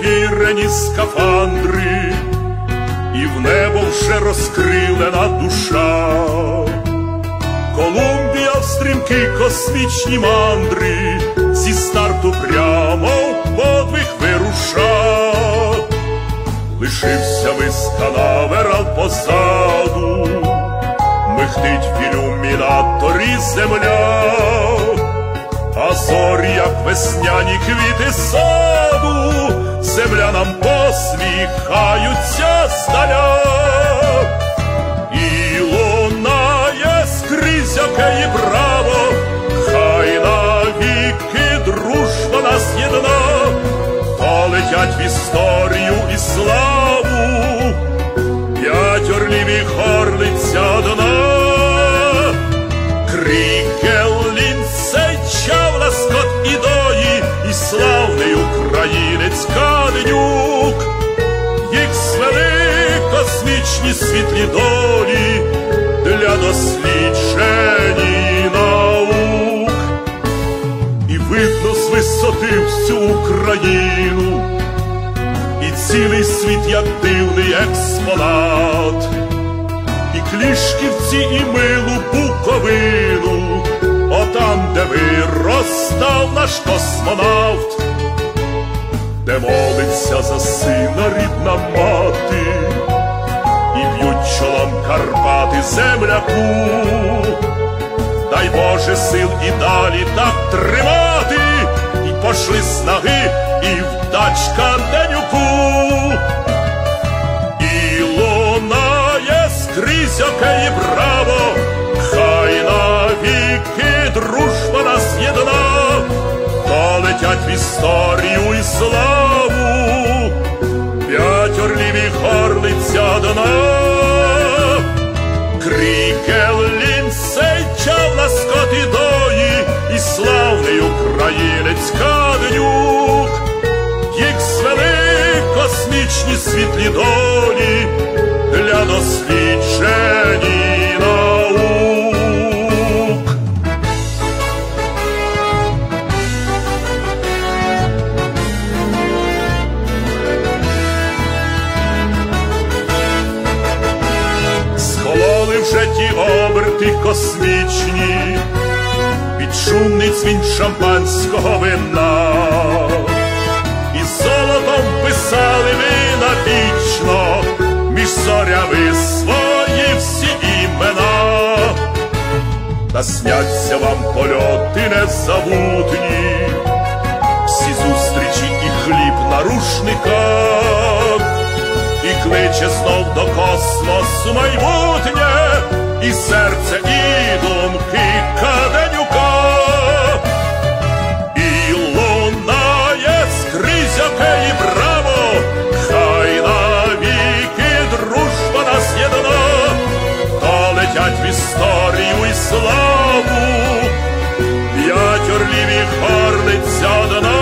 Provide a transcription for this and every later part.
зневірені скафандри, і в небо вже розкрилена душа. Колумбія в стрімкі космічні мандри, зі старту прямо в подвиг вируша. Лишився вис канаверал позаду, михтить в ілюмінаторі земля, а зорі, як весняні квіти саду, землянам посміхаються здаля. І лунає скрізь океї браво, хай навіки дружба нас єдна, полетять в історію і славу п'ять орлів горлиця дна. Крікел-Лінцей, Чав-Ласкот і Дої, і славний українець Каденюк. Їх звели космічні світлі долі для досліджень наук. І видно з висоти всю Україну, і цілий світ, як дивний експонат. І Клішківці, і милу Буковину, отам, де виростав наш космонавт, де молиться за сина рідна мати, і б'ють чолом Карпати земляку. Дай Боже сил і далі так тримати, і пошли снаги, і вдач Каденюку. І лунає скрізь океї браво, хай навіки дружба нас єдна, полетять в історію і славу п'ять орлів і горлиця дна. Крікел-Лінцей, Чав-Ласкот і Дої, і славний українець Каденюк. Їх звели космічні світлі долі для досліджень наук. Скололи вже ті оберти космічні, під шумний дзвін шампанського вина, і золотом писали ви навічно між зорями свої всі імена. Та сняться вам польоти незабутні, всі зустрічі і хліб на рушниках, і кличе знов до космосу майбутнє, і серце, і думки Каденюка. І лунає скрізь океї браво, хай навіки дружба нас єдна, полетять в історію і славу п'ять орлів і горлиця дна.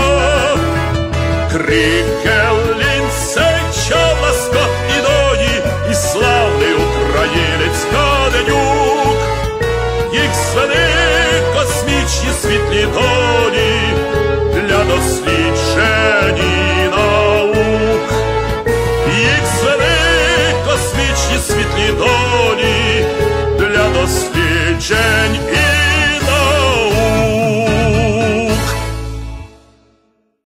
Крікел-Лінцей, Чав-Ласкот і Дої, і славний українець Каденюк. Їх звели космічні світлі долі для досліджень наук. Їх звели космічні